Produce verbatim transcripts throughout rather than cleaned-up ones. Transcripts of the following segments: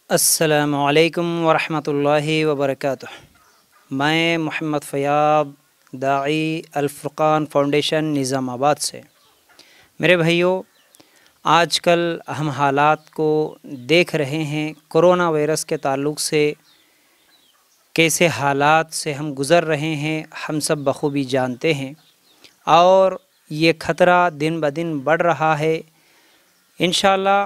السلام علیکم ورحمۃ اللہ وبرکاتہ۔ میں محمد فیاض داعی الفرقان فاؤنڈیشن نظام آباد سے۔ میرے بھائیوں، آج کل ہم حالات کو دیکھ رہے ہیں، کرونا وائرس کے تعلق سے کیسے حالات سے ہم گزر رہے ہیں ہم سب بخوبی جانتے ہیں، اور یہ خطرہ دن بدن بڑھ رہا ہے۔ انشاءاللہ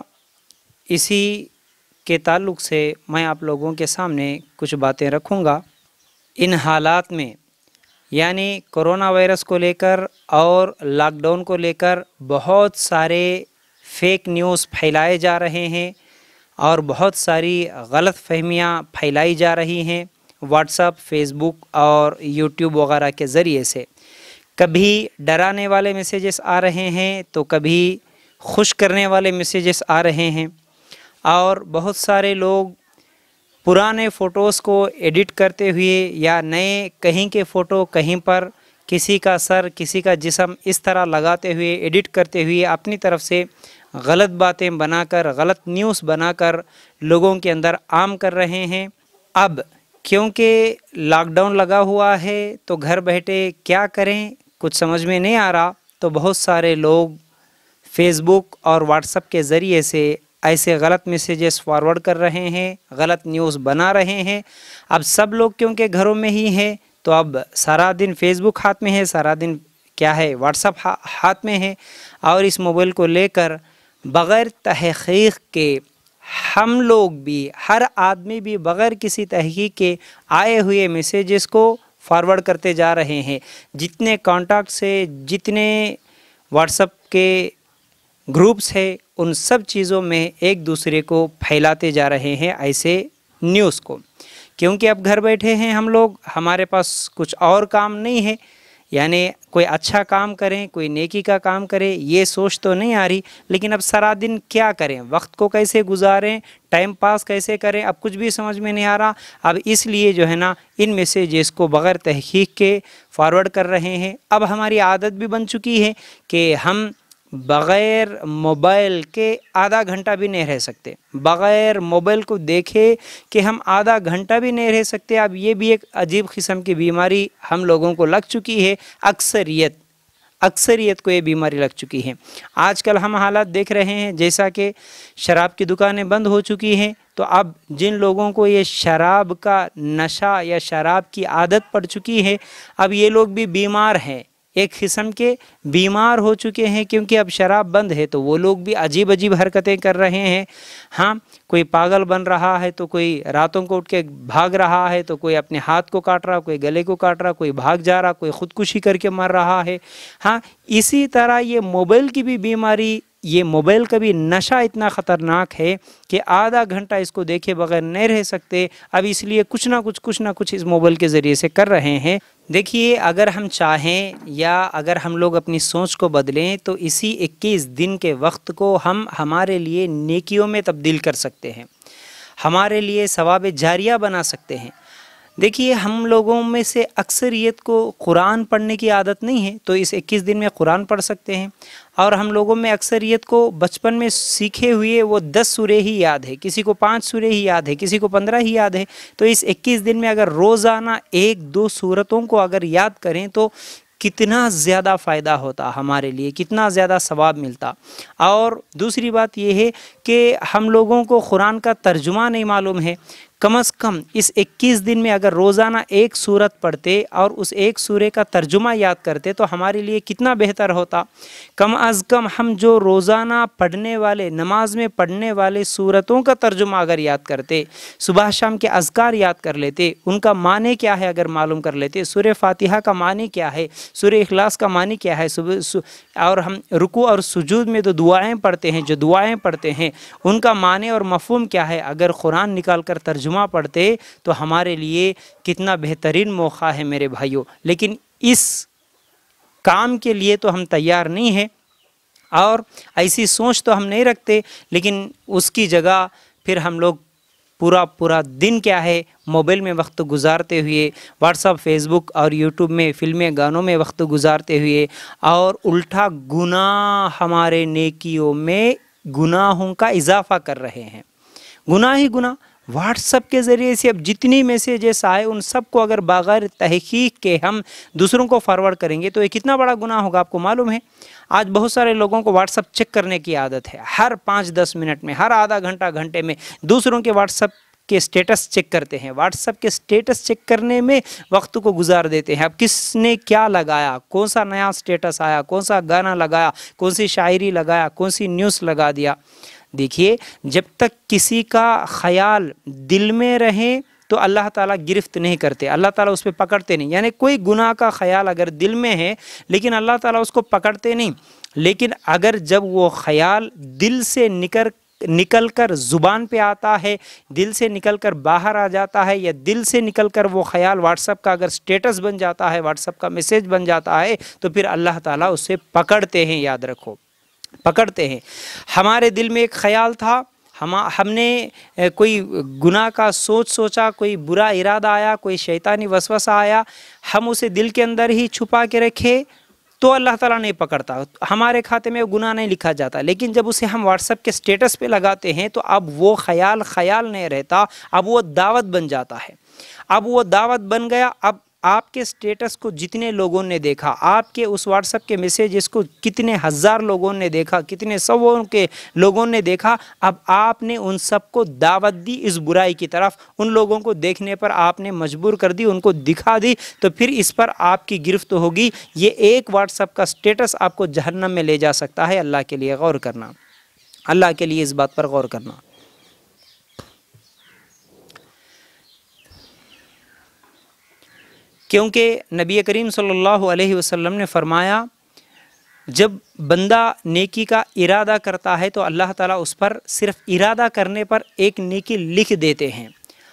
اسی کے تعلق سے میں آپ لوگوں کے سامنے کچھ باتیں رکھوں گا۔ ان حالات میں یعنی کرونا وائرس کو لے کر اور لاک ڈاؤن کو لے کر بہت سارے فیک نیوز پھیلائے جا رہے ہیں اور بہت ساری غلط فہمیاں پھیلائی جا رہی ہیں واٹس ایپ، فیس بک اور یوٹیوب وغیرہ کے ذریعے سے۔ کبھی ڈرانے والے میسیجز آ رہے ہیں تو کبھی خوش کرنے والے میسیجز آ رہے ہیں، اور بہت سارے لوگ پرانے فوٹوز کو ایڈٹ کرتے ہوئے یا نئے کہیں کے فوٹو کہیں پر کسی کا سر کسی کا جسم اس طرح لگاتے ہوئے ایڈٹ کرتے ہوئے اپنی طرف سے غلط باتیں بنا کر غلط نیوز بنا کر لوگوں کے اندر عام کر رہے ہیں۔ اب کیونکہ لاک ڈاؤن لگا ہوا ہے تو گھر بیٹھے کیا کریں کچھ سمجھ میں نہیں آ رہا، تو بہت سارے لوگ فیس بک اور واٹس ایپ کے ذریعے سے ایسے غلط میسیجز فارورڈ کر رہے ہیں، غلط نیوز بنا رہے ہیں۔ اب سب لوگ کیونکہ گھروں میں ہی ہیں تو اب سارا دن فیس بک ہاتھ میں ہے، سارا دن کیا ہے واٹس ایپ ہاتھ میں ہے، اور اس موبائل کو لے کر بغیر تحقیق کے ہم لوگ بھی، ہر آدمی بھی بغیر کسی تحقیق کے آئے ہوئے میسیجز کو فارورڈ کرتے جا رہے ہیں۔ جتنے کانٹیکٹ سے جتنے واٹس ایپ کے گروپس ہے ان سب چیزوں میں ایک دوسرے کو پھیلاتے جا رہے ہیں ایسے نیوز کو، کیونکہ اب گھر بیٹھے ہیں ہم لوگ، ہمارے پاس کچھ اور کام نہیں ہے، یعنی کوئی اچھا کام کریں، کوئی نیکی کا کام کریں، یہ سوچ تو نہیں آ رہی، لیکن اب سارا دن کیا کریں، وقت کو کیسے گزاریں، ٹائم پاس کیسے کریں، اب کچھ بھی سمجھ میں نہیں آ رہا۔ اب اس لیے جو ہے نا ان میسیجز کو بغیر تحقیق کے فارورڈ کر رہے ہیں۔ اب ہماری عادت بھی بن چکی ہے کہ ہم بغیر موبائل کے آدھا گھنٹہ بھی نہیں رہ سکتے، بغیر موبائل کو دیکھے کہ ہم آدھا گھنٹہ بھی نہیں رہ سکتے۔ اب یہ بھی ایک عجیب قسم کی بیماری ہم لوگوں کو لگ چکی ہے، اکثریت اکثریت کو یہ بیماری لگ چکی ہے۔ آج کل ہم حالات دیکھ رہے ہیں جیسا کہ شراب کی دکانیں بند ہو چکی ہیں، تو اب جن لوگوں کو یہ شراب کا نشہ یا شراب کی عادت پڑ چکی ہے، اب یہ لوگ بھی بیمار ہیں، ایک قسم کے بیمار ہو چکے ہیں، کیونکہ اب شراب بند ہے تو وہ لوگ بھی عجیب عجیب حرکتیں کر رہے ہیں۔ ہاں، کوئی پاگل بن رہا ہے تو کوئی راتوں کو اٹھ کے بھاگ رہا ہے، تو کوئی اپنے ہاتھ کو کاٹ رہا، کوئی گلے کو کاٹ رہا، کوئی بھاگ جا رہا، کوئی خودکشی کر کے مر رہا ہے۔ ہاں، اسی طرح یہ موبائل کی بھی بیماری، یہ موبائل کا بھی نشہ اتنا خطرناک ہے کہ آدھا گھنٹہ اس کو دیکھے بغیر نہیں رہ سکتے۔ اب اس لیے کچھ نہ کچھ کچھ نہ کچھ اس موبائل کے ذریعے سے کر رہے ہیں۔ دیکھیے، اگر ہم چاہیں یا اگر ہم لوگ اپنی سوچ کو بدلیں تو اسی اکیس دن کے وقت کو ہم ہمارے لیے نیکیوں میں تبدیل کر سکتے ہیں، ہمارے لیے ثواب جاریہ بنا سکتے ہیں۔ دیکھیے، ہم لوگوں میں سے اکثریت کو قرآن پڑھنے کی عادت نہیں ہے، تو اس اکیس دن میں قرآن پڑھ سکتے ہیں، اور ہم لوگوں میں اکثریت کو بچپن میں سیکھے ہوئے وہ دس سورے ہی یاد ہے، کسی کو پانچ سورے ہی یاد ہے، کسی کو پندرہ ہی یاد ہے، تو اس اکیس دن میں اگر روزانہ ایک دو سورتوں کو اگر یاد کریں تو کتنا زیادہ فائدہ ہوتا ہمارے لیے، کتنا زیادہ ثواب ملتا۔ اور دوسری بات یہ ہے کہ ہم لوگوں کو قرآن کا ترجمہ نہیں معلوم ہے، کم از کم اس اکیس دن میں اگر روزانہ ایک سورت پڑھتے اور اس ایک سورے کا ترجمہ یاد کرتے تو ہمارے لیے کتنا بہتر ہوتا۔ کم از کم ہم جو روزانہ پڑھنے والے، نماز میں پڑھنے والے سورتوں کا ترجمہ اگر یاد کرتے، صبح شام کے اذکار یاد کر لیتے، ان کا معنی کیا ہے اگر معلوم کر لیتے، سورہ فاتحہ کا معنی کیا ہے، سورہ اخلاص کا معنی کیا ہے، اور ہم رکوع اور سجود میں تو دعائیں پڑھتے ہیں، جو دعائیں پڑھتے ہیں ان کا معنی اور مفہوم کیا ہے، اگر قرآن نکال کر ترجمہ پڑھتے تو ہمارے لیے کتنا بہترین موقع ہے میرے بھائیوں۔ لیکن اس کام کے لیے تو ہم تیار نہیں ہیں، اور ایسی سوچ تو ہم نہیں رکھتے، لیکن اس کی جگہ پھر ہم لوگ پورا پورا دن کیا ہے موبائل میں وقت گزارتے ہوئے، واٹس ایپ، فیس بک اور یوٹیوب میں فلمیں گانوں میں وقت گزارتے ہوئے، اور الٹا گناہ ہمارے نیکیوں میں گناہوں کا اضافہ کر رہے ہیں، گناہ ہی گناہ۔ व्हाट्सएप के ज़रिए से अब जितनी मैसेजेस आए उन सब को अगर बगैर तहकीक के हम दूसरों को फॉरवर्ड करेंगे तो ये कितना बड़ा गुनाह होगा, आपको मालूम है। आज बहुत सारे लोगों को व्हाट्सएप चेक करने की आदत है, हर पाँच दस मिनट में, हर आधा घंटा घंटे में दूसरों के व्हाट्सएप के स्टेटस चेक करते हैं। व्हाट्सएप के स्टेटस चेक करने में वक्त को गुजार देते हैं। अब किसने क्या लगाया, कौन सा नया स्टेटस आया, कौन सा गाना लगाया, कौन सी शायरी लगाया, कौन सी न्यूज़ लगा दिया। देखिए, जब तक किसी का ख्याल दिल में रहे तो अल्लाह ताला गिरफ्त नहीं करते, अल्लाह ताला उस पर पकड़ते नहीं। यानी कोई गुनाह का ख्याल अगर दिल में है लेकिन अल्लाह ताला उसको पकड़ते नहीं, लेकिन अगर जब वो ख्याल दिल से निकल निकल कर ज़ुबान पे आता है, दिल से निकल कर बाहर आ जाता है, या दिल से निकल कर वो ख्याल व्हाट्सएप का अगर स्टेटस बन जाता है, व्हाट्सएप का मैसेज बन जाता है, तो फिर अल्लाह ताला उसे पकड़ते हैं। याद रखो, पकड़ते हैं। हमारे दिल में एक ख्याल था, हम हमने कोई गुनाह का सोच सोचा, कोई बुरा इरादा आया, कोई शैतानी वसवसा आया, हम उसे दिल के अंदर ही छुपा के रखे तो अल्लाह ताला नहीं पकड़ता, हमारे खाते में गुनाह नहीं लिखा जाता। लेकिन जब उसे हम व्हाट्सएप के स्टेटस पे लगाते हैं तो अब वो ख्याल ख्याल नहीं रहता, अब वो दावत बन जाता है। अब वो दावत बन गया। अब आपके स्टेटस को जितने लोगों ने देखा, आपके उस व्हाट्सएप के मैसेजेस को कितने हज़ार लोगों ने देखा, कितने सौों के लोगों ने देखा, अब आपने उन सबको दावत दी इस बुराई की तरफ। उन लोगों को देखने पर आपने मजबूर कर दी, उनको दिखा दी, तो फिर इस पर आपकी गिरफ्त होगी। ये एक व्हाट्सएप का स्टेटस आपको जहन्नम में ले जा सकता है। अल्लाह के लिए गौर करना, अल्लाह के लिए इस बात पर गौर करना। क्योंकि नबी करीम सल्लल्लाहु अलैहि वसल्लम ने फरमाया, जब बंदा नेकी का इरादा करता है तो अल्लाह ताला उस पर सिर्फ इरादा करने पर एक नेकी लिख देते हैं,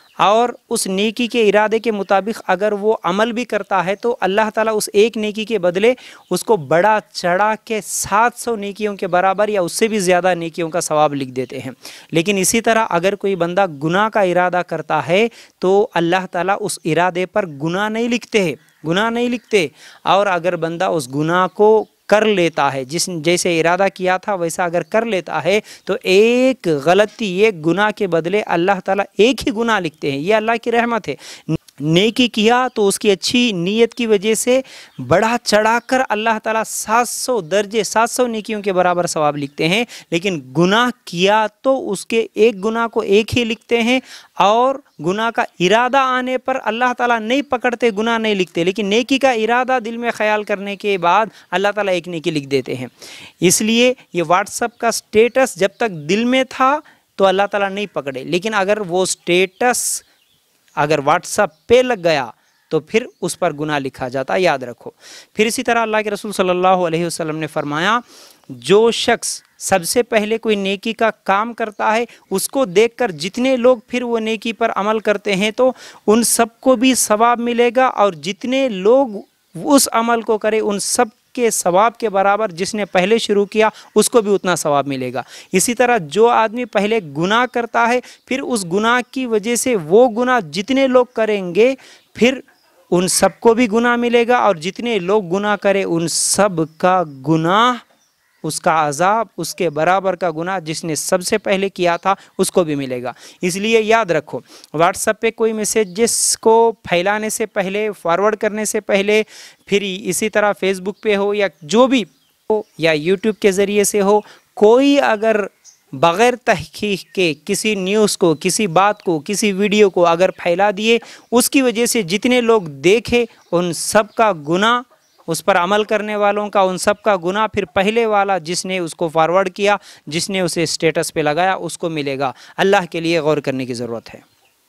और उस नेकी के इरादे के मुताबिक अगर वो अमल भी करता है तो अल्लाह ताला उस एक नेकी के बदले उसको बड़ा चढ़ा के सात सौ नेकियों के बराबर या उससे भी ज़्यादा नेकियों का सवाब लिख देते हैं। लेकिन इसी तरह अगर कोई बंदा गुनाह का इरादा करता है तो अल्लाह ताला उस इरादे पर गुनाह नहीं लिखते हैं, गुनाह नहीं लिखते। और अगर बंदा उस गुनाह को कर लेता है, जिस जैसे इरादा किया था वैसा अगर कर लेता है तो एक गलती, एक गुनाह के बदले अल्लाह ताला एक ही गुनाह लिखते हैं। ये अल्लाह की रहमत है। नेकी किया तो उसकी अच्छी नीयत की वजह से बढ़ा चढ़ाकर अल्लाह ताला सात सौ दर्जे, सात सौ नेकियों के बराबर सवाब लिखते हैं। लेकिन गुनाह किया तो उसके एक गुनाह को एक ही लिखते हैं, और गुनाह का इरादा आने पर अल्लाह ताला नहीं पकड़ते, गुनाह नहीं लिखते। लेकिन नेकी का इरादा दिल में ख्याल करने के बाद अल्लाह ताला एक नेकी लिख देते हैं। इसलिए ये व्हाट्सएप का स्टेटस जब तक दिल में था तो अल्लाह ताला नहीं पकड़े, लेकिन अगर वो स्टेटस अगर व्हाट्सएप पे लग गया तो फिर उस पर गुनाह लिखा जाता, याद रखो। फिर इसी तरह अल्लाह के रसूल सल्लल्लाहु अलैहि वसल्लम ने फरमाया, जो शख्स सबसे पहले कोई नेकी का काम करता है उसको देखकर जितने लोग फिर वो नेकी पर अमल करते हैं तो उन सबको भी सवाब मिलेगा, और जितने लोग उस अमल को करें उन सब के सवाब के बराबर जिसने पहले शुरू किया उसको भी उतना सवाब मिलेगा। इसी तरह जो आदमी पहले गुनाह करता है फिर उस गुनाह की वजह से वो गुनाह जितने लोग करेंगे फिर उन सबको भी गुनाह मिलेगा, और जितने लोग गुनाह करें उन सब का गुनाह, उसका अजाब उसके बराबर का गुनाह जिसने सबसे पहले किया था उसको भी मिलेगा। इसलिए याद रखो, व्हाट्सएप पे कोई मैसेजेस को फैलाने से पहले, फॉरवर्ड करने से पहले, फिर इसी तरह फेसबुक पे हो या जो भी हो या यूट्यूब के ज़रिए से हो, कोई अगर बग़ैर तहकीक के किसी न्यूज़ को, किसी बात को, किसी वीडियो को अगर फैला दिए, उसकी वजह से जितने लोग देखे उन सब का गुनाह, उस पर अमल करने वालों का उन सब का गुनाह, फिर पहले वाला जिसने उसको फॉरवर्ड किया, जिसने उसे स्टेटस पे लगाया उसको मिलेगा। अल्लाह के लिए गौर करने की ज़रूरत है।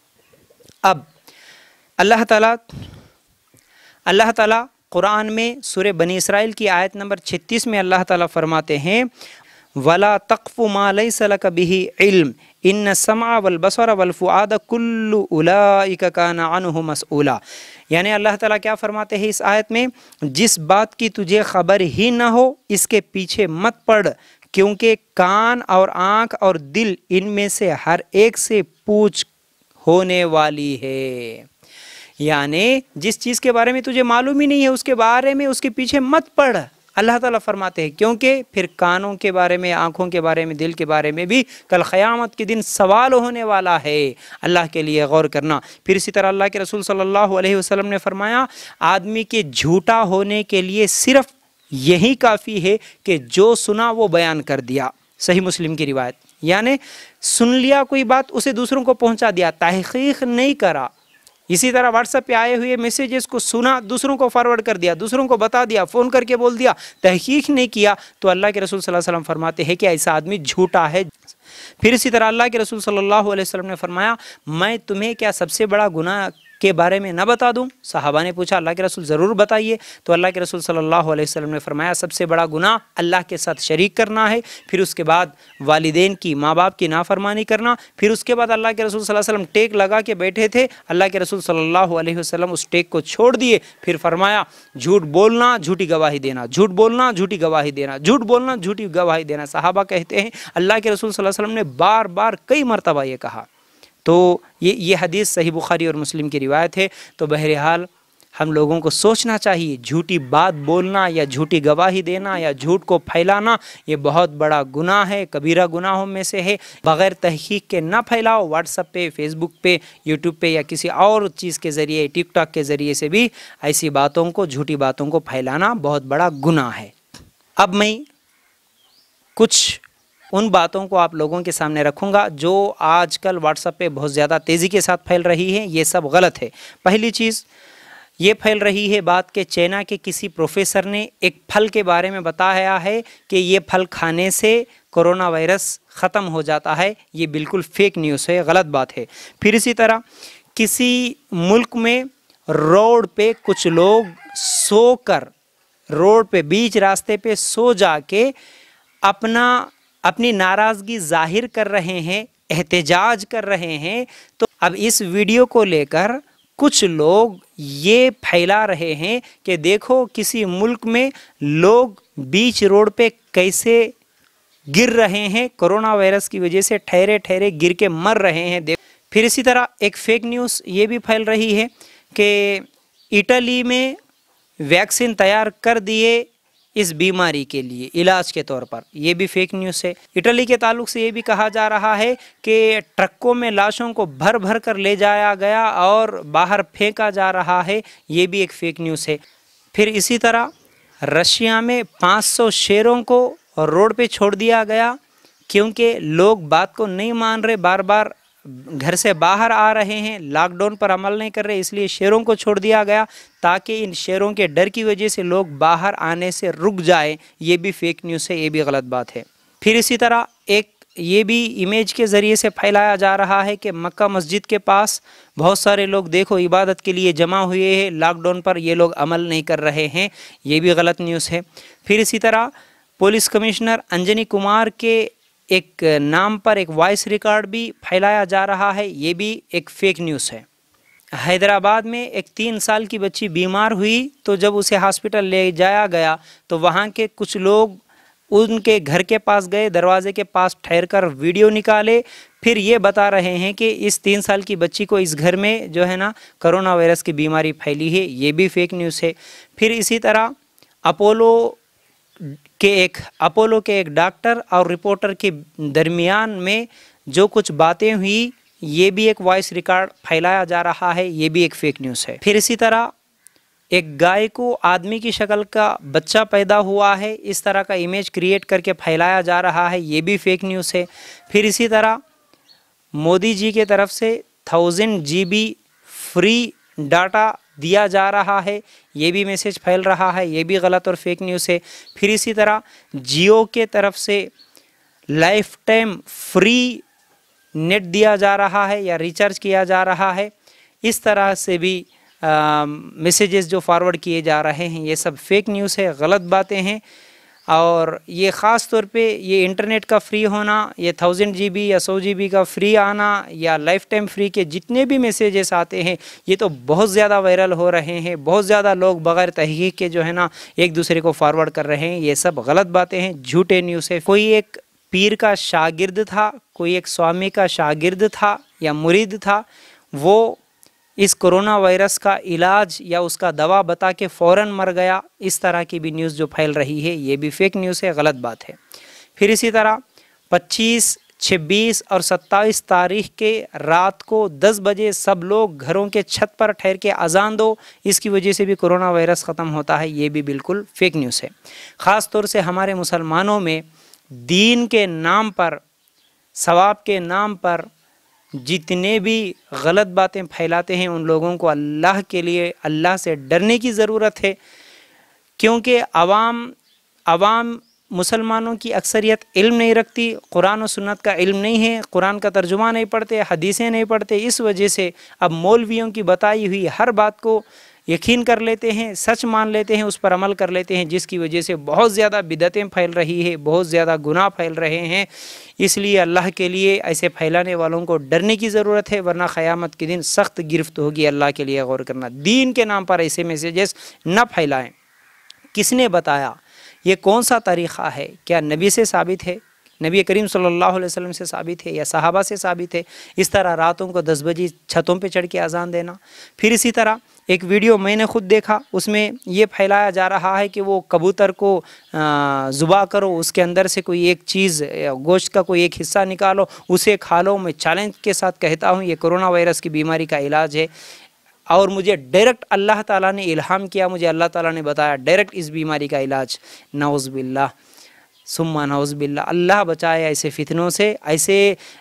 अब अल्लाह ताला अल्लाह ताला कुरान में सूरह बनी इसराइल की आयत नंबर छत्तीस में अल्लाह ताला फरमाते हैं, वला तक़फ़ु मा लैसा लक बिही इल्म इन्न समा वल बसर वल फुआद कुल्लु उलाइका काना अन्हु मसऊला। यानी अल्लाह ताला क्या फरमाते हैं इस आयत में, जिस बात की तुझे खबर ही ना हो इसके पीछे मत पड़, क्योंकि कान और आँख और दिल इनमें से हर एक से पूछ होने वाली है। यानी जिस चीज़ के बारे में तुझे मालूम ही नहीं है उसके बारे में उसके पीछे मत पड़। اللہ تعالیٰ فرماتے ہیں کیونکہ پھر کانوں کے بارے میں، آنکھوں کے بارے میں، دل کے بارے میں بھی کل قیامت کے دن سوال ہونے والا ہے۔ اللہ کے لیے غور کرنا۔ پھر اسی طرح اللہ کے رسول صلی اللہ علیہ وسلم نے فرمایا آدمی کے جھوٹا ہونے کے لیے صرف یہی کافی ہے کہ جو سنا وہ بیان کر دیا۔ صحیح مسلم کی روایت، یعنی سن لیا کوئی بات، اسے دوسروں کو پہنچا دیا، تحقیق نہیں کرا۔ اسی طرح واٹس ایپ پہ آئے ہوئے میسیجز کو سنا، دوسروں کو فارورڈ کر دیا، دوسروں کو بتا دیا، فون کر کے بول دیا، تحقیق نہیں کیا، تو اللہ کے رسول صلی اللہ علیہ وسلم فرماتے ہیں کہ ایسا آدمی جھوٹا ہے۔ پھر اسی طرح اللہ کے رسول صلی اللہ علیہ وسلم نے فرمایا میں تمہیں کیا سب سے بڑا گناہ کے بارے میں نہ بتا دوں؟ صحابہ نے پوچھا اللہ کے رسول ضرور بتائیے۔ تو اللہ کے رسول صلی اللہ علیہ وسلم نے فرمایا سب سے بڑا گناہ اللہ کے ساتھ شریک کرنا ہے، پھر اس کے بعد والدین کی، ماں باپ کی نافرمانی کرنا، پھر اس کے بعد اللہ کے رسول صلی اللہ علیہ وسلم ٹیک لگا کے بیٹھے تھے، اللہ کے رسول صلی اللہ علیہ وسلم اس ٹیک کو چھوڑ دیے، پھر فرمایا جھوٹ بولنا، جھوٹی گواہی دینا، جھوٹ بولنا، جھوٹی گواہی دینا، جھوٹ بولنا، جھوٹی گواہی دینا۔ صحابہ کہتے ہیں اللہ کے رسول صلی اللہ علیہ وسلم نے بار بار کئی مرتبہ یہ کہا۔ تو یہ یہ حدیث صحیح بخاری اور مسلم کی روایت ہے۔ تو بہرحال ہم لوگوں کو سوچنا چاہیے جھوٹی بات بولنا یا جھوٹی گواہی دینا یا جھوٹ کو پھیلانا یہ بہت بڑا گناہ ہے، کبیرہ گناہوں میں سے ہے۔ بغیر تحقیق کے نہ پھیلاؤ، واٹس ایپ پہ، فیس بک پہ، یوٹیوب پہ یا کسی اور چیز کے ذریعے، ٹک ٹاک کے ذریعے سے بھی ایسی باتوں کو، جھوٹی باتوں کو پھیلانا بہت بڑا گناہ ہے۔ اب میں کچھ ان باتوں کو آپ لوگوں کے سامنے رکھوں گا جو آج کل واٹس ایپ پہ بہت زیادہ تیزی کے ساتھ پھیل رہی ہے، یہ سب غلط ہے۔ پہلی چیز یہ پھیل رہی ہے بات کہ چائنا کے کسی پروفیسر نے ایک پھل کے بارے میں بتایا ہے کہ یہ پھل کھانے سے کرونا وائرس ختم ہو جاتا ہے، یہ بالکل فیک نیوز ہے، غلط بات ہے۔ پھر اسی طرح کسی ملک میں روڈ پہ کچھ لوگ سو کر، روڈ پہ بیچ راستے پہ سو جا کے اپنا اپنی ناراضگی ظاہر کر رہے ہیں، احتجاج کر رہے ہیں۔ تو اب اس ویڈیو کو لے کر کچھ لوگ یہ پھیلا رہے ہیں کہ دیکھو کسی ملک میں لوگ بیچ روڈ پہ کیسے گر رہے ہیں، کرونا وائرس کی وجہ سے ٹھہرے ٹھہرے گر کے مر رہے ہیں۔ پھر اسی طرح ایک فیک نیوز یہ بھی پھیل رہی ہے کہ اٹلی میں ویکسین تیار کر دیے اس بیماری کے لیے علاج کے طور پر، یہ بھی فیک نیوز ہے۔ اٹلی کے تعلق سے یہ بھی کہا جا رہا ہے کہ ٹرکوں میں لاشوں کو بھر بھر کر لے جایا گیا اور باہر پھینکا جا رہا ہے، یہ بھی ایک فیک نیوز ہے۔ پھر اسی طرح رشیا میں پانچ سو شیروں کو روڈ پہ چھوڑ دیا گیا کیونکہ لوگ بات کو نہیں مان رہے، بار بار گھر سے باہر آ رہے ہیں، لاک ڈاؤن پر عمل نہیں کر رہے، اس لیے شیروں کو چھوڑ دیا گیا تاکہ ان شیروں کے ڈر کی وجہ سے لوگ باہر آنے سے رک جائیں، یہ بھی فیک نیوز ہے، یہ بھی غلط بات ہے۔ پھر اسی طرح ایک یہ بھی امیج کے ذریعے سے پھیلایا جا رہا ہے کہ مکہ مسجد کے پاس بہت سارے لوگ دیکھو عبادت کے لیے جمع ہوئے ہیں، لاک ڈاؤن پر یہ لوگ عمل نہیں کر رہے ہیں، یہ بھی غلط نیوز ہے۔ پھر اسی طرح پولیس کمشنر انجنی کمار کے ایک نام پر ایک وائس ریکارڈ بھی پھیلایا جا رہا ہے، یہ بھی ایک فیک نیوز ہے۔ حیدرآباد میں ایک تین سال کی بچی بیمار ہوئی تو جب اسے ہاسپٹل لے جایا گیا تو وہاں کے کچھ لوگ ان کے گھر کے پاس گئے، دروازے کے پاس ٹھہر کر ویڈیو نکالے، پھر یہ بتا رہے ہیں کہ اس تین سال کی بچی کو اس گھر میں جو ہے نا کرونا وائرس کی بیماری پھیلی ہے، یہ بھی فیک نیوز ہے۔ پھر اسی طرح اپولو کہ ایک اپولو کے ایک ڈاکٹر اور رپورٹر کے درمیان میں جو کچھ باتیں ہوئی، یہ بھی ایک وائس ریکارڈ پھیلایا جا رہا ہے، یہ بھی ایک فیک نیوز ہے۔ پھر اسی طرح ایک گائے کو آدمی کی شکل کا بچہ پیدا ہوا ہے، اس طرح کا امیج کریٹ کر کے پھیلایا جا رہا ہے، یہ بھی فیک نیوز ہے۔ پھر اسی طرح مودی جی کے طرف سے thousand G B free data دیا جا رہا ہے، یہ بھی میسج پھیل رہا ہے، یہ بھی غلط اور فیک نیوز ہے۔ پھر اسی طرح جیو کے طرف سے لائف ٹائم فری نیٹ دیا جا رہا ہے یا ریچارج کیا جا رہا ہے، اس طرح سے بھی میسیجز جو فارورڈ کیے جا رہے ہیں یہ سب فیک نیوز ہے، غلط باتیں ہیں۔ اور یہ خاص طور پہ یہ انٹرنیٹ کا فری ہونا، یہ تھاؤزینڈ جی بی یا سو جی بی کا فری آنا یا لائف ٹائم فری کے جتنے بھی میسیجز آتے ہیں یہ تو بہت زیادہ وائرل ہو رہے ہیں، بہت زیادہ لوگ بغیر تحقیق کے جو ہے نا ایک دوسرے کو فارورڈ کر رہے ہیں، یہ سب غلط باتیں ہیں، جھوٹے نیوز ہے۔ کوئی ایک پیر کا شاگرد تھا، کوئی ایک سوامی کا شاگرد تھا یا مرید تھا، وہ इस कोरोना वायरस का इलाज या उसका दवा बता के फ़ौरन मर गया, इस तरह की भी न्यूज़ जो फैल रही है ये भी फेक न्यूज़ है, गलत बात है। फिर इसी तरह पच्चीस, छब्बीस और सत्ताईस तारीख के रात को दस बजे सब लोग घरों के छत पर ठहर के अजान दो, इसकी वजह से भी कोरोना वायरस ख़त्म होता है, ये भी बिल्कुल फेक न्यूज़ है। ख़ास तौर से हमारे मुसलमानों में दीन के नाम पर, सवाब के नाम पर जितने भी गलत बातें फैलाते हैं उन लोगों को अल्लाह के लिए अल्लाह से डरने की ज़रूरत है, क्योंकि अवाम अवाम मुसलमानों की अक्सरियत इल्म नहीं रखती, कुरान और सुन्नत का इल्म नहीं है, कुरान का तर्जुमा नहीं पढ़ते, हदीसें नहीं पढ़ते। इस वजह से अब मौलवियों की बताई हुई हर बात को यकीन कर लेते हैं, सच मान लेते हैं, उस पर अमल कर लेते हैं, जिसकी वजह से बहुत ज़्यादा बिदअतें फैल रही है, बहुत ज़्यादा गुनाह फैल रहे हैं। इसलिए अल्लाह के लिए ऐसे फैलाने वालों को डरने की ज़रूरत है, वरना क़यामत के दिन सख्त गिरफ्त होगी। अल्लाह के लिए गौर करना, दीन के नाम पर ऐसे मैसेजेस न फैलाएं। किसने बताया? ये कौन सा तरीक़ा है? क्या नबी से साबित है, नबी करीम सल्लल्लाहु अलैहि वसल्लम से साबित है, या सहाबा से साबित है इस तरह रातों को दस बजे छतों पे चढ़ के अजान देना? फिर इसी तरह एक वीडियो मैंने खुद देखा, उसमें ये फैलाया जा रहा है कि वो कबूतर को ज़ुबा करो, उसके अंदर से कोई एक चीज़, गोश्त का कोई एक हिस्सा निकालो, उसे खा लो। मैं चैलेंज के साथ कहता हूँ ये कोरोना वायरस की बीमारी का इलाज है, और मुझे डायरेक्ट अल्लाह ताला ने इल्हाम किया, मुझे अल्लाह ताला ने बताया डायरेक्ट इस बीमारी का इलाज। नाउज़ बिल्लाह सुम्मा नाउज़ बिल्लाह, अल्लाह बचाए ऐसे फितनों से, ऐसे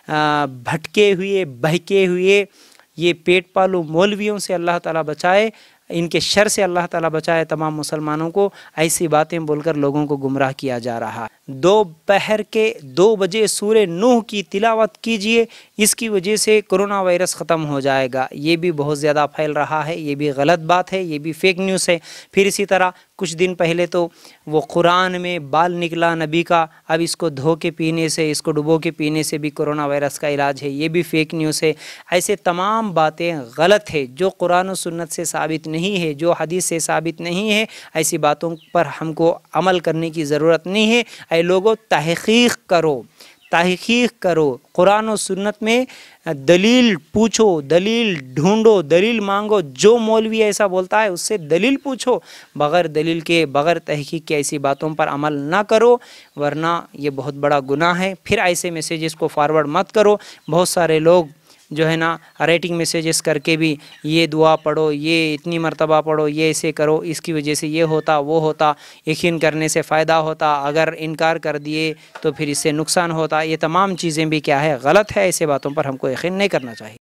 भटके हुए बहके हुए ये पेट पालू मौलवियों से अल्लाह ताला बचाए, इनके शर से अल्लाह ताला बचाए। तमाम मुसलमानों को ऐसी बातें बोलकर लोगों को गुमराह किया जा रहा है। दोपहर के दो बजे सूरे नूह की तिलावत कीजिए, इसकी वजह से कोरोना वायरस ख़त्म हो जाएगा। ये भी बहुत ज़्यादा फैल रहा है, ये भी गलत बात है, ये भी फेक न्यूज़ है। फिर इसी तरह कुछ दिन पहले तो वो कुरान में बाल निकला नबी का, अब इसको धो के पीने से, इसको डुबो के पीने से भी कोरोना वायरस का इलाज है, ये भी फेक न्यूज़ है। ऐसे तमाम बातें गलत है जो कुरान और सुन्नत से साबित नहीं है, जो हदीस से साबित नहीं है, ऐसी बातों पर हमको अमल करने की ज़रूरत नहीं है। ऐ लोगों, तहक़ीक़ करो, तहक़ीक़ करो, कुरान और सुन्नत में दलील पूछो, दलील ढूंढो, दलील मांगो। जो मौलवी ऐसा बोलता है उससे दलील पूछो, बग़ैर दलील के, बग़ैर तहक़ीक़ के ऐसी बातों पर अमल ना करो, वरना ये बहुत बड़ा गुनाह है। फिर ऐसे मैसेजेस को फॉरवर्ड मत करो। बहुत सारे लोग जो है ना रेटिंग मैसेजेस करके भी ये दुआ पढ़ो, ये इतनी मरतबा पढ़ो, ये ऐसे करो, इसकी वजह से ये होता वो होता, यकीन करने से फ़ायदा होता, अगर इनकार कर दिए तो फिर इससे नुकसान होता। ये तमाम चीज़ें भी क्या है, गलत है। ऐसे बातों पर हमको यकीन नहीं करना चाहिए।